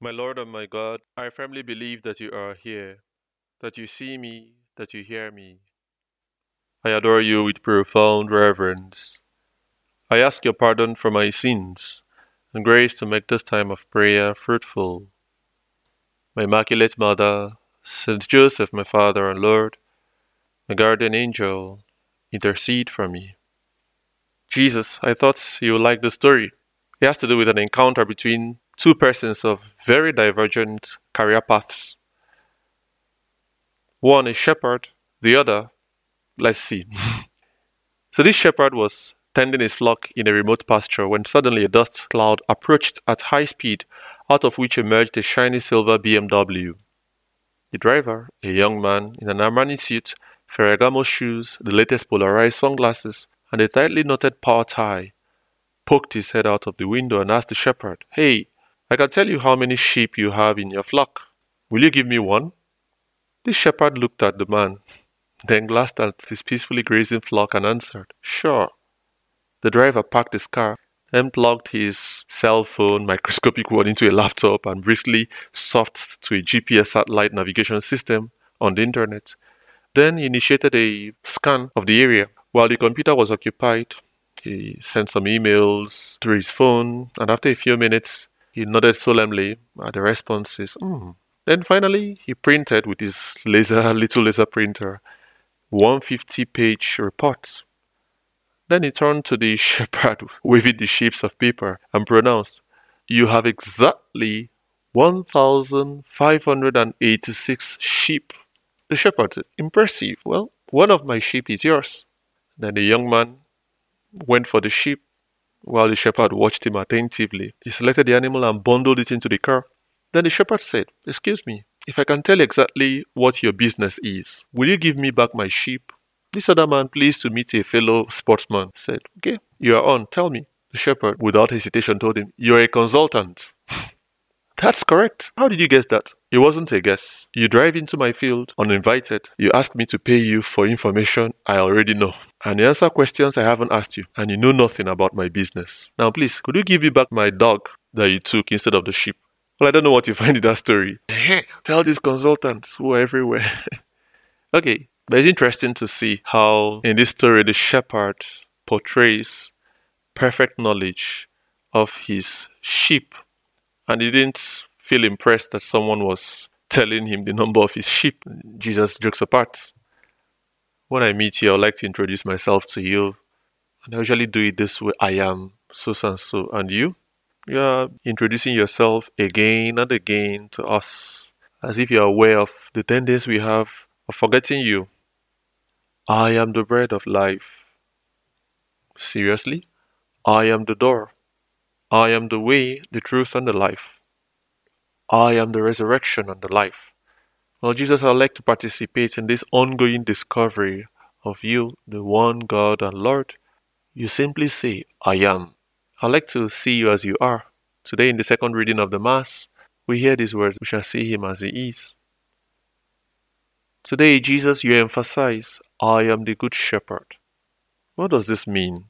My Lord and my God, I firmly believe that you are here, that you see me, that you hear me. I adore you with profound reverence. I ask your pardon for my sins and grace to make this time of prayer fruitful. My Immaculate Mother, Saint Joseph, my Father and Lord, my guardian angel, intercede for me. Jesus, I thought you would like the story. It has to do with an encounter between two persons of very divergent career paths. One a shepherd, the other, let's see. So this shepherd was tending his flock in a remote pasture when suddenly a dust cloud approached at high speed, out of which emerged a shiny silver BMW. The driver, a young man in an Armani suit, Ferragamo shoes, the latest polarized sunglasses, and a tightly knotted power tie, poked his head out of the window and asked the shepherd, "Hey, I can tell you how many sheep you have in your flock. Will you give me one?" The shepherd looked at the man, then glanced at his peacefully grazing flock and answered, "Sure." The driver parked his car, then plugged his cell phone, microscopic one, into a laptop and briskly surfed to a GPS satellite navigation system on the internet. Then he initiated a scan of the area. While the computer was occupied, he sent some emails through his phone, and after a few minutes, he nodded solemnly at the responses. Then finally, he printed with his little laser printer 150-page reports. Then he turned to the shepherd, waving the sheaves of paper, and pronounced, "You have exactly 1,586 sheep." The shepherd said, "Impressive. Well, one of my sheep is yours." Then the young man went for the sheep, while the shepherd watched him attentively. He selected the animal and bundled it into the car. Then the shepherd said, "Excuse me, if I can tell exactly what your business is, will you give me back my sheep?" This other man, pleased to meet a fellow sportsman, said, "Okay, you are on, tell me." The shepherd, without hesitation, told him, "You're a consultant." "That's correct. How did you guess that?" "It wasn't a guess. You drive into my field uninvited. You ask me to pay you for information I already know. And you answer questions I haven't asked you. And you know nothing about my business. Now please, could you give me back my dog that you took instead of the sheep?" Well, I don't know what you find in that story. Tell these consultants who are everywhere. Okay, but it's interesting to see how in this story the shepherd portrays perfect knowledge of his sheep, and he didn't feel impressed that someone was telling him the number of his sheep. Jesus jokes apart. When I meet you, I'd like to introduce myself to you, and I usually do it this way: I am so and so, and you? You're introducing yourself again and again to us, as if you're aware of the tendency we have of forgetting you. I am the bread of life. Seriously? I am the door. I am the way, the truth, and the life. I am the resurrection and the life. Well, Jesus, I'd like to participate in this ongoing discovery of you, the one God and Lord. You simply say, I am. I'd like to see you as you are. Today, in the second reading of the Mass, we hear these words: "We shall see him as he is." Today, Jesus, you emphasize, I am the good shepherd. What does this mean?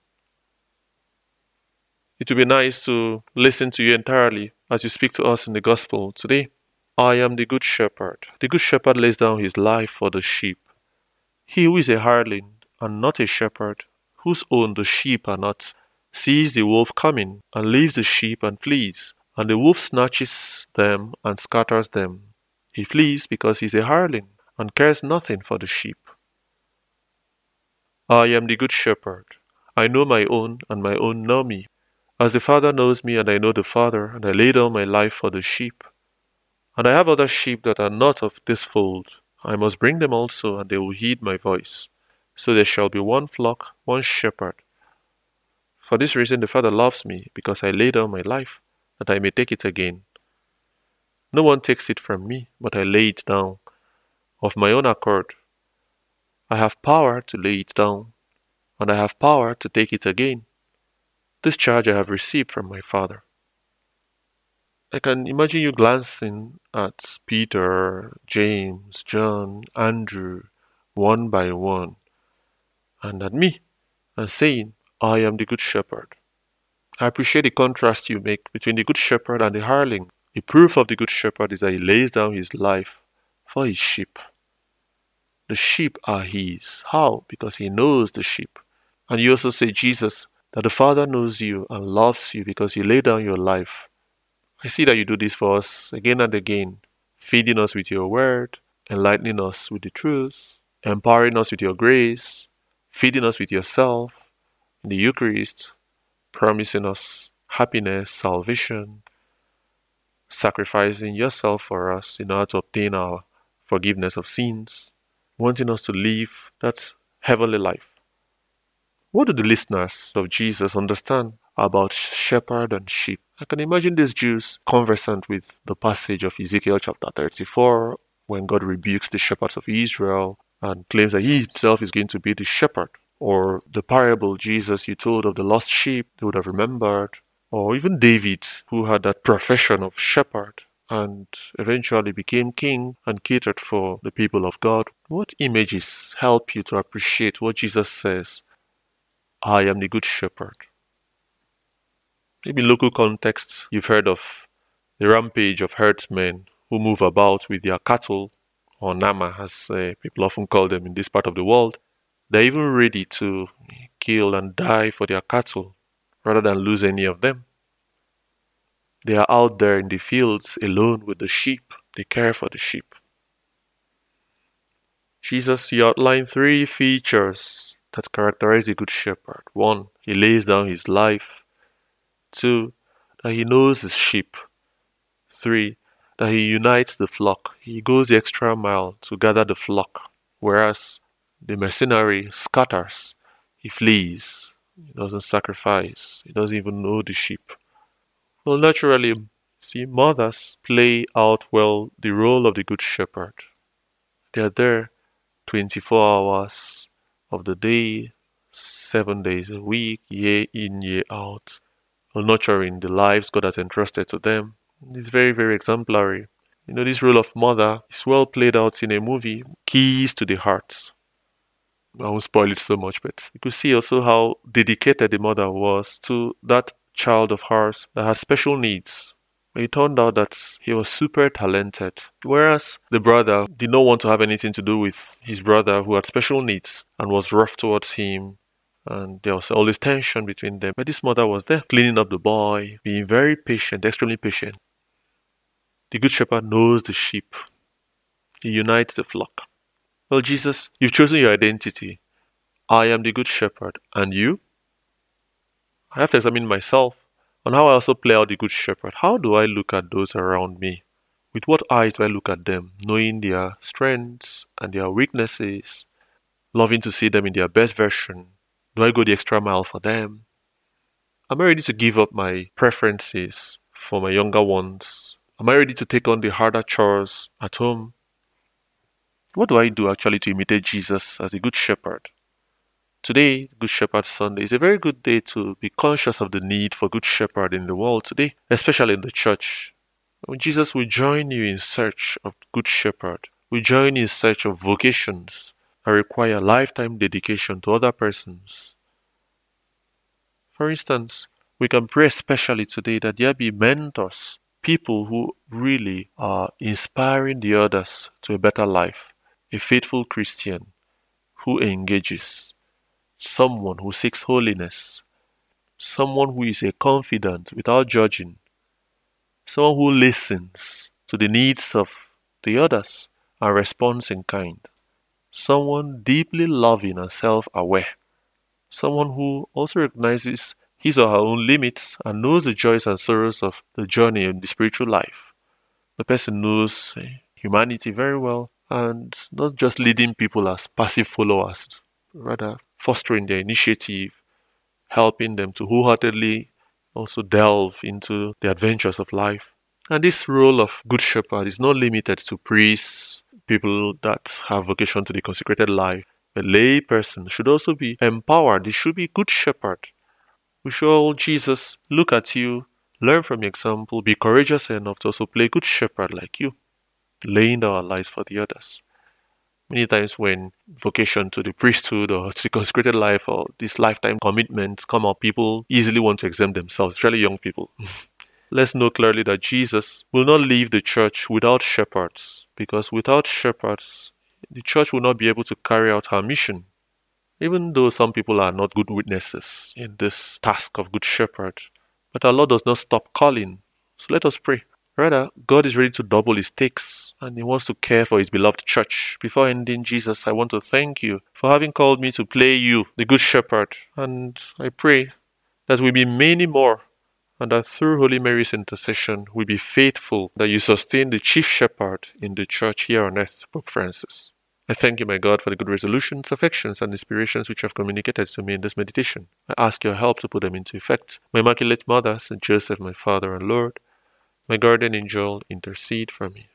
It would be nice to listen to you entirely as you speak to us in the Gospel today. I am the good shepherd. The good shepherd lays down his life for the sheep. He who is a hireling and not a shepherd, whose own the sheep are not, sees the wolf coming and leaves the sheep and flees, and the wolf snatches them and scatters them. He flees because he is a hireling and cares nothing for the sheep. I am the good shepherd. I know my own, and my own know me. As the Father knows me, and I know the Father, and I lay down my life for the sheep. And I have other sheep that are not of this fold. I must bring them also, and they will heed my voice. So there shall be one flock, one shepherd. For this reason the Father loves me, because I lay down my life, that I may take it again. No one takes it from me, but I lay it down, of my own accord. I have power to lay it down, and I have power to take it again. This charge I have received from my Father. I can imagine you glancing at Peter, James, John, Andrew, one by one, and at me, and saying, I am the good shepherd. I appreciate the contrast you make between the good shepherd and the hireling. A proof of the good shepherd is that he lays down his life for his sheep. The sheep are his. How? Because he knows the sheep. And you also say, Jesus, that the Father knows you and loves you because you lay down your life. I see that you do this for us again and again, feeding us with your word, enlightening us with the truth, empowering us with your grace, feeding us with yourself in the Eucharist, promising us happiness, salvation, sacrificing yourself for us in order to obtain our forgiveness of sins, wanting us to live that heavenly life. What do the listeners of Jesus understand about shepherd and sheep? I can imagine these Jews conversant with the passage of Ezekiel chapter 34, when God rebukes the shepherds of Israel and claims that he himself is going to be the shepherd. Or the parable, Jesus, you told of the lost sheep, they would have remembered. Or even David, who had that profession of shepherd and eventually became king and catered for the people of God. What images help you to appreciate what Jesus says? I am the good shepherd. Maybe in local contexts, you've heard of the rampage of herdsmen who move about with their cattle, or nama, as people often call them in this part of the world. They're even ready to kill and die for their cattle rather than lose any of them. They are out there in the fields alone with the sheep. They care for the sheep. Jesus, he outlined 3 features that characterize a good shepherd. 1, he lays down his life. 2, that he knows his sheep. 3, that he unites the flock. He goes the extra mile to gather the flock, whereas the mercenary scatters. He flees. He doesn't sacrifice. He doesn't even know the sheep. Well, naturally, see, mothers play out well the role of the good shepherd. They are there 24 hours of the day, 7 days a week, year in, year out, nurturing the lives God has entrusted to them. It's very, very exemplary. You know, this role of mother is well played out in a movie, Keys to the Heart. I won't spoil it so much, but you could see also how dedicated the mother was to that child of hers that had special needs. It turned out that he was super talented, whereas the brother did not want to have anything to do with his brother who had special needs and was rough towards him, and there was always tension between them. But this mother was there, cleaning up the boy, being very patient, extremely patient. The good shepherd knows the sheep. He unites the flock. Well, Jesus, you've chosen your identity. I am the good shepherd. And you? I have to examine myself on how I also play out the good shepherd. How do I look at those around me? With what eyes do I look at them, knowing their strengths and their weaknesses, loving to see them in their best version? Do I go the extra mile for them? Am I ready to give up my preferences for my younger ones? Am I ready to take on the harder chores at home? What do I do actually to imitate Jesus as a good shepherd? Today, Good Shepherd Sunday, is a very good day to be conscious of the need for good shepherd in the world today, especially in the church. When Jesus will join you in search of good shepherd, we join in search of vocations that require lifetime dedication to other persons. For instance, we can pray especially today that there be mentors, people who really are inspiring the others to a better life, a faithful Christian who engages, someone who seeks holiness, someone who is a confidant without judging, someone who listens to the needs of the others and responds in kind, someone deeply loving and self-aware, someone who also recognizes his or her own limits and knows the joys and sorrows of the journey in the spiritual life. The person knows humanity very well and not just leading people as passive followers, rather fostering their initiative, helping them to wholeheartedly also delve into the adventures of life. And this role of good shepherd is not limited to priests, people that have vocation to the consecrated life. A lay person should also be empowered. They should be good shepherd. We should all, Jesus, look at you, learn from your example, be courageous enough to also play good shepherd like you, laying down our lives for the others. Many times when vocation to the priesthood or to the consecrated life or this lifetime commitment come up, people easily want to exempt themselves, especially young people. let's know clearly that Jesus will not leave the church without shepherds, because without shepherds, the church will not be able to carry out her mission. Even though some people are not good witnesses in this task of good shepherd, but our Lord does not stop calling. So let us pray. Rather, God is ready to double his stakes, and he wants to care for his beloved church. Before ending, Jesus, I want to thank you for having called me to play you, the good shepherd. And I pray that we be many more, and that through Holy Mary's intercession, we be faithful, that you sustain the chief shepherd in the church here on earth, Pope Francis. I thank you, my God, for the good resolutions, affections, and inspirations which you have communicated to me in this meditation. I ask your help to put them into effect. My Immaculate Mother, Saint Joseph, my Father and Lord, my guardian angel, intercede for me.